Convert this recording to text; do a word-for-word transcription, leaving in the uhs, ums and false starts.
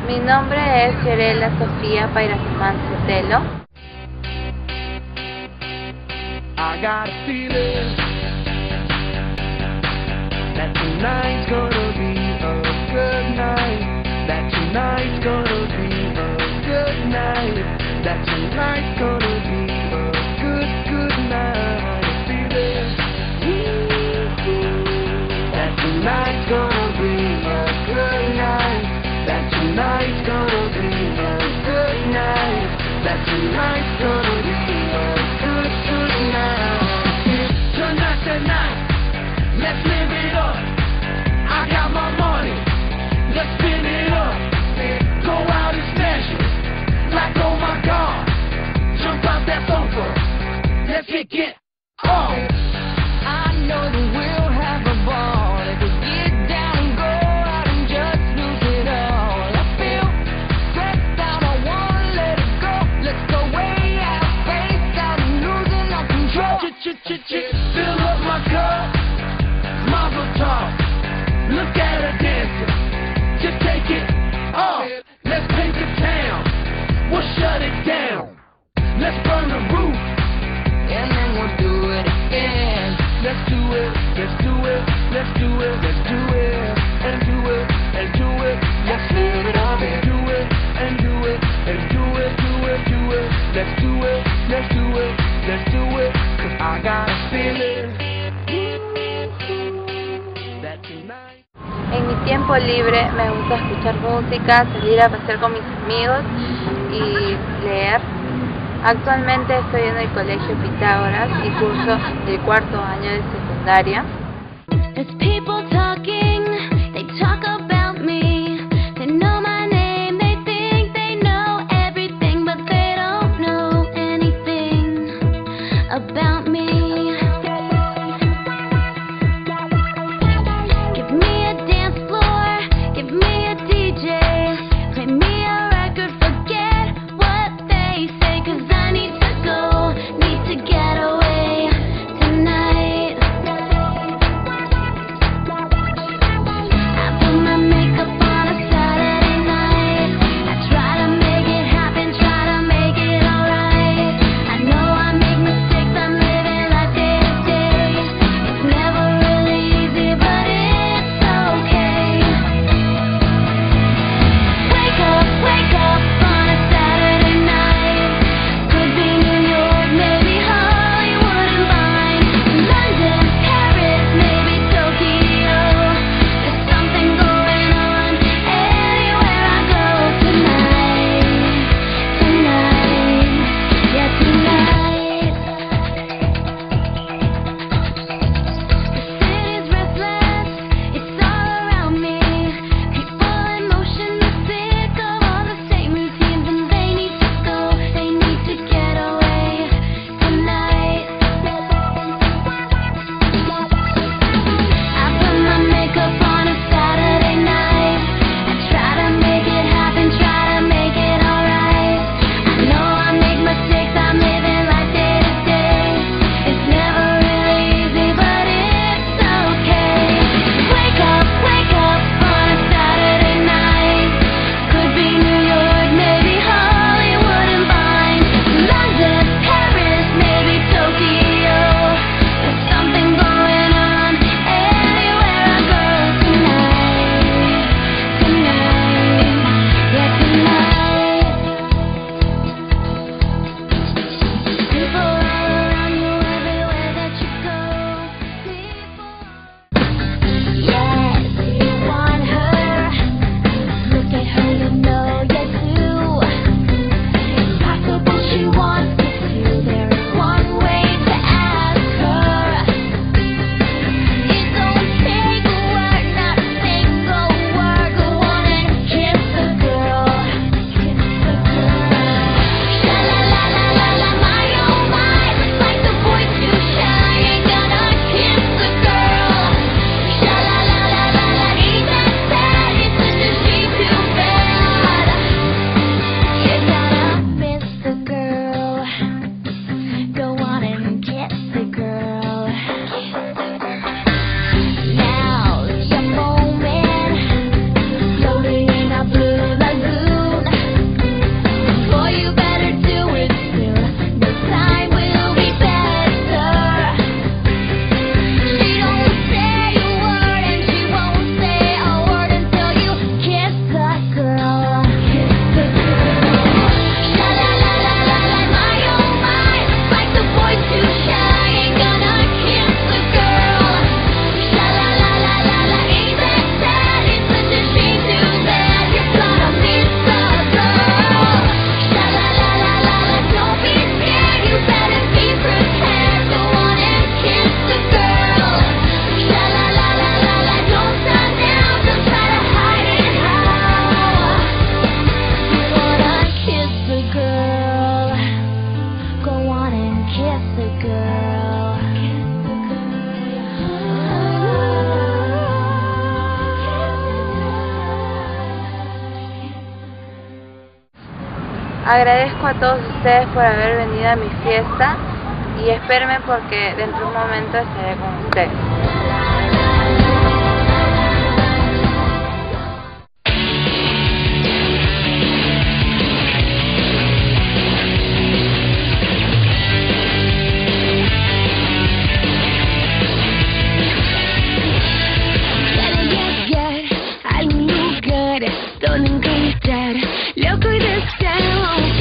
Mi nombre es Fiorella Sofía Pairasimán Sotelo. I got a feeling that tonight's gonna be a good night. That tonight's gonna be a good night. That tonight's gonna be a good, good night. I feel it. That tonight's gonna be a good night. That tonight's gonna be a good night. That tonight's gonna be a good, good night. Tonight, tonight, let's live it up. I got my money, let's spin it up. Go out and smash it, like oh my God. Jump out that sofa, let's kick it off. I know that we'll have a ball if we get down and go out and just lose it all. I feel stressed out, I wanna let it go. Let's go way out, face out and losing our control. Ch-ch-ch-ch, fill up my cup, mazel tov. Look at her dancing, just take it off. Let's paint the town, we'll shut it down. Let's burn the roof, and then we'll do it again. Let's do it, let's do it, let's do it, let's do it, and do it, and do it. Let's live it up and do it, and do it, and do it, do it, do it. Let's do it, let's do it, let's do it. Cause I got a feeling that tonight. En mi tiempo libre me gusta escuchar música, salir a pasear con mis amigos y leer. Actualmente estoy en el Colegio Pitágoras y curso el cuarto año de secundaria. There's people talking, they talk about me. They know my name, they think they know everything, but they don't know anything about me. Give me a dance floor, give me a D J, play me a record, forget what they say, cause I need to go, need to get away tonight. Agradezco a todos ustedes por haber venido a mi fiesta y espérenme porque dentro de un momento estaré con ustedes. Donde encontrar loco y deseado